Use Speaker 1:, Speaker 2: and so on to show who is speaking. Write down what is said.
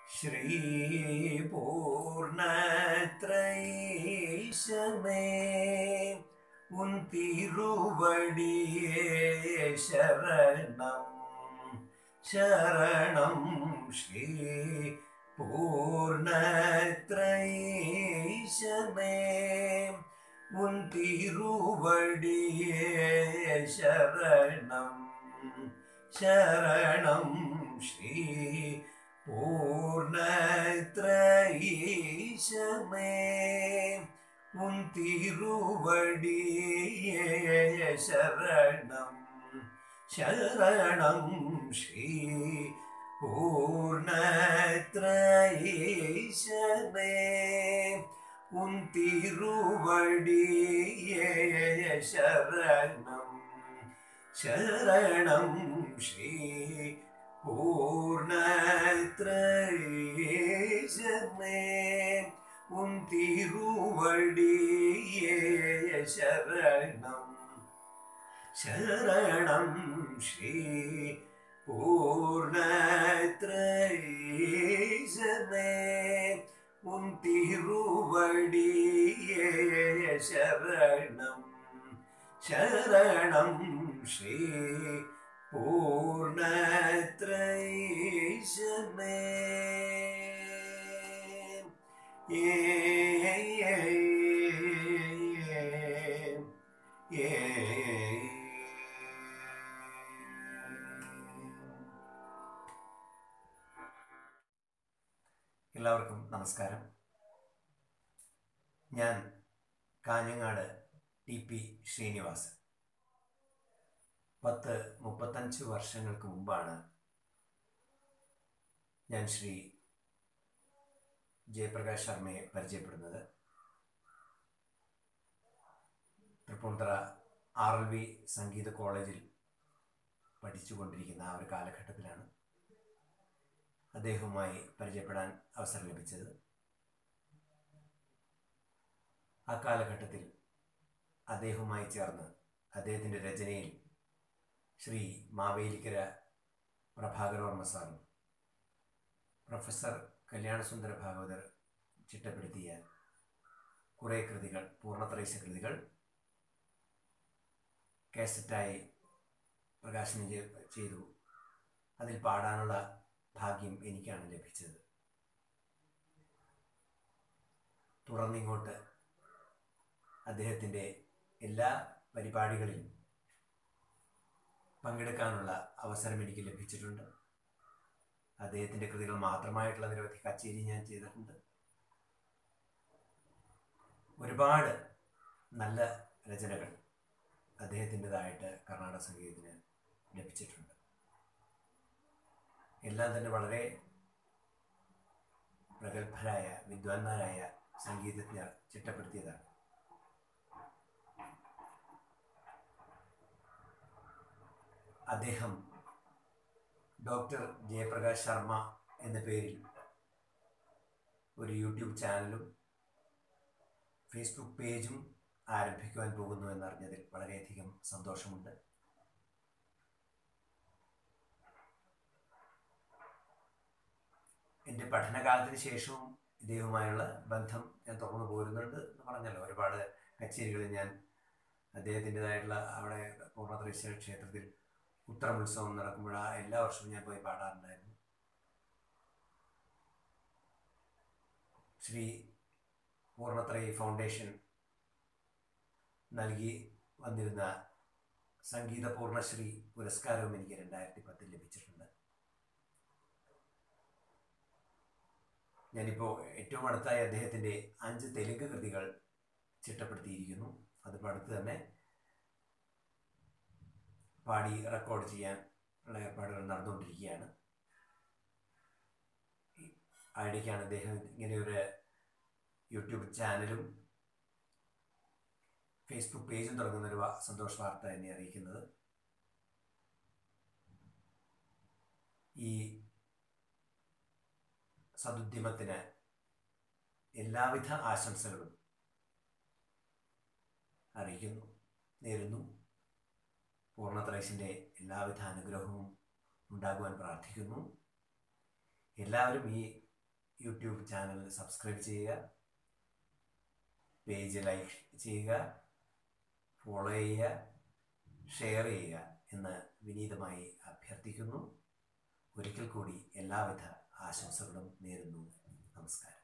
Speaker 1: श्री पूर्णत्रयीशमे उन तिरुवडिये शरणं शरणं श्री पूर्णत्रयीशमे उन तिरुवडिये शरणं शरणं श्री पूर्णत्रयीशमे उन तिरुवडिये शरणं शरणं श्री पूर्णत्रयीशमे उन तिरुवडिये शरणं शरणं श्री पूर्णत्रयीशमे उन तिरुवडिये शरणं शरणं श्री पूर्णत्रयीशमे उन तिरुवडिये शरणं शरणं श्री पूर्णत्रयीशमे എല്ലാവർക്കും നമസ്കാരം. ഞാൻ കാഞ്ഞങ്ങാട് T.P ശ്രീനിവാസൻ. 35 വർഷങ്ങൾക്ക് മുമ്പാണ് ഞാൻ ശ്രീ ജയപ്രകാശ് ശർമ്മയെ പരിചയപ്പെടുന്നത്. തൃപ്പൂണിത്തുറ RLV സംഗീത കോളേജിൽ പഠിച്ചുകൊണ്ടിരിക്കുന്ന ആ ഒരു കാലഘട്ടത്തിലാണ് അദ്ദേഹവുമായി പരിചയപ്പെടാൻ അവസരം ലഭിച്ചത്. ആ കാലഘട്ടത്തിൽ അദ്ദേഹവുമായി ചേർന്ന് അദ്ദേഹത്തിൻ്റെ രചനയിൽ ശ്രീ മാവേലിക്കര പ്രഭാകരവർമ്മ സാറും പ്രൊഫസർ കല്യാണസുന്ദര ഭാഗവതർ ചിട്ടപ്പെടുത്തിയ കുറേ കൃതികൾ, പൂർണ്ണത്രയീശ കൃതികൾ കാസറ്റായി പ്രകാശനം ചെയ്തു. അതിൽ പാടാനുള്ള ഭാഗ്യം എനിക്കാണ് ലഭിച്ചത്. തുടർന്നിങ്ങോട്ട് അദ്ദേഹത്തിൻ്റെ എല്ലാ പരിപാടികളിലും പങ്കെടുക്കാനുള്ള അവസരം എനിക്ക് ലഭിച്ചിട്ടുണ്ട്. അദ്ദേഹത്തിൻ്റെ കൃതികൾ മാത്രമായിട്ടുള്ള നിരവധി കച്ചേരി ഞാൻ ചെയ്തിട്ടുണ്ട്. ഒരുപാട് നല്ല രചനകൾ അദ്ദേഹത്തിൻ്റെതായിട്ട് കർണാടക സംഗീതത്തിന് ലഭിച്ചിട്ടുണ്ട്. എല്ലാം തന്നെ വളരെ പ്രഗത്ഭരായ വിദ്വാൻമാരായ സംഗീതജ്ഞർ ചിട്ടപ്പെടുത്തിയതാണ്. അദ്ദേഹം ഡോക്ടർ ജയപ്രകാശ് ശർമ്മ എന്ന പേരിൽ ഒരു യൂട്യൂബ് ചാനലും ഫേസ്ബുക്ക് പേജും ആരംഭിക്കുവാൻ പോകുന്നു എന്നറിഞ്ഞതിൽ വളരെയധികം സന്തോഷമുണ്ട്. എൻ്റെ പഠനകാലത്തിന് ശേഷവും ഇദ്ദേഹവുമായുള്ള ബന്ധം ഞാൻ തുറന്നു പോരുന്നുണ്ട് എന്ന് പറഞ്ഞല്ലോ. ഒരുപാട് കച്ചേരികളിൽ ഞാൻ അദ്ദേഹത്തിൻ്റെതായിട്ടുള്ള അവിടെ പൂർണ്ണത്രയീശ ക്ഷേത്രത്തിൽ ഉത്സവം നടക്കുമ്പോൾ എല്ലാ വർഷവും ഞാൻ പോയി പാടാറുണ്ടായിരുന്നു. ശ്രീ പൂർണ്ണത്രയി ഫൗണ്ടേഷൻ നൽകി വന്നിരുന്ന സംഗീത പൂർണ്ണശ്രീ പുരസ്കാരവും എനിക്ക് 2010 ലഭിച്ചിട്ടുണ്ട്. ഞാനിപ്പോൾ ഏറ്റവും അടുത്തായി അദ്ദേഹത്തിൻ്റെ 5 തെലുങ്ക് കൃതികൾ ചിട്ടപ്പെടുത്തിയിരിക്കുന്നു. അതിപ്പോൾ അടുത്ത് തന്നെ പാടി റെക്കോർഡ് ചെയ്യാൻ ഉള്ള ഏർപ്പാടുകൾ നടന്നുകൊണ്ടിരിക്കുകയാണ്. ആയിടയ്ക്കാണ് അദ്ദേഹം ഇങ്ങനെയൊരു യൂട്യൂബ് ചാനലും ഫേസ്ബുക്ക് പേജും തുടങ്ങുന്നൊരു സന്തോഷ വാർത്ത എന്നെ അറിയിക്കുന്നത്. ഈ സദുദ്യമത്തിന് എല്ലാവിധ ആശംസകളും അറിയിക്കുന്നു, നേരുന്നു. പൂർണ്ണത്രയീശൻ്റെ എല്ലാവിധ അനുഗ്രഹവും ഉണ്ടാകുവാൻ പ്രാർത്ഥിക്കുന്നു. എല്ലാവരും ഈ യൂട്യൂബ് ചാനൽ സബ്സ്ക്രൈബ് ചെയ്യുക, പേജ് ലൈക്ക് ചെയ്യുക, ഫോളോ ചെയ്യുക, ഷെയർ ചെയ്യുക എന്ന് വിനീതമായി അഭ്യർത്ഥിക്കുന്നു. ഒരിക്കൽ കൂടി എല്ലാവിധ ആശംസകളും നേരുന്നു. നമസ്കാരം.